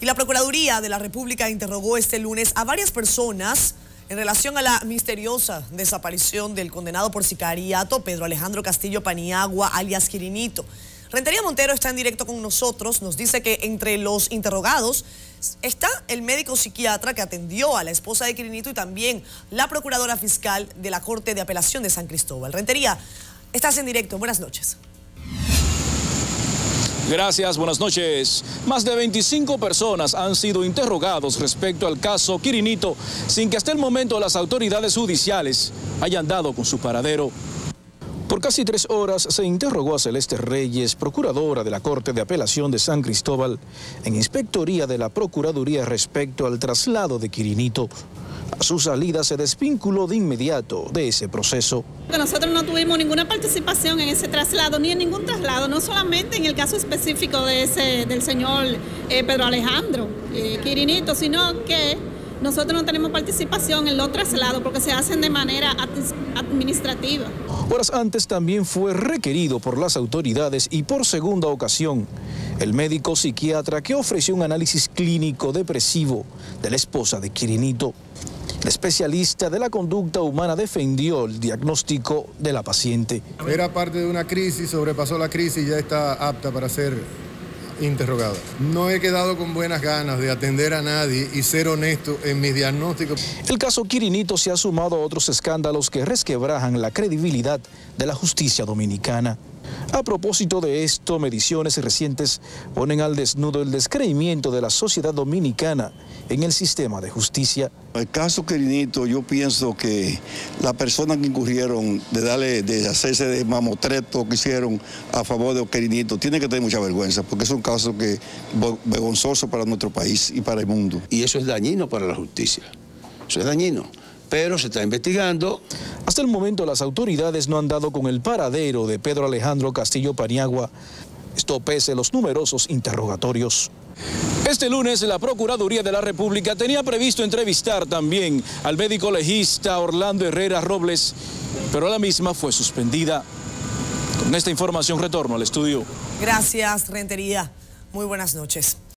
Y la Procuraduría de la República interrogó este lunes a varias personas en relación a la misteriosa desaparición del condenado por sicariato Pedro Alejandro Castillo Paniagua, alias Quirinito. Rentería Montero está en directo con nosotros, nos dice que entre los interrogados está el médico psiquiatra que atendió a la esposa de Quirinito y también la procuradora fiscal de la Corte de Apelación de San Cristóbal. Rentería, estás en directo, buenas noches. Gracias, buenas noches. Más de 25 personas han sido interrogados respecto al caso Quirinito, sin que hasta el momento las autoridades judiciales hayan dado con su paradero. Por casi 3 horas se interrogó a Celeste Reyes, procuradora de la Corte de Apelación de San Cristóbal, en inspectoría de la Procuraduría respecto al traslado de Quirinito. A su salida se desvinculó de inmediato de ese proceso. Nosotros no tuvimos ninguna participación en ese traslado, ni en ningún traslado, no solamente en el caso específico del señor Pedro Alejandro Quirinito, sino que nosotros no tenemos participación en los traslados porque se hacen de manera administrativa. Horas antes también fue requerido por las autoridades y por segunda ocasión el médico psiquiatra que ofreció un análisis clínico depresivo de la esposa de Quirinito. El especialista de la conducta humana defendió el diagnóstico de la paciente. Era parte de una crisis, sobrepasó la crisis y ya está apta para ser interrogada. No he quedado con buenas ganas de atender a nadie y ser honesto en mis diagnósticos. El caso Quirinito se ha sumado a otros escándalos que resquebrajan la credibilidad de la justicia dominicana. A propósito de esto, mediciones recientes ponen al desnudo el descreimiento de la sociedad dominicana en el sistema de justicia. El caso Quirinito, yo pienso que las personas que incurrieron de hacerse de mamotreto que hicieron a favor de Quirinito, tienen que tener mucha vergüenza, porque es un caso que vergonzoso para nuestro país y para el mundo. Y eso es dañino para la justicia, eso es dañino. Pero se está investigando. Hasta el momento las autoridades no han dado con el paradero de Pedro Alejandro Castillo Paniagua, esto pese a los numerosos interrogatorios. Este lunes la Procuraduría de la República tenía previsto entrevistar también al médico legista Orlando Herrera Robles, pero la misma fue suspendida. Con esta información retorno al estudio. Gracias, Rentería. Muy buenas noches.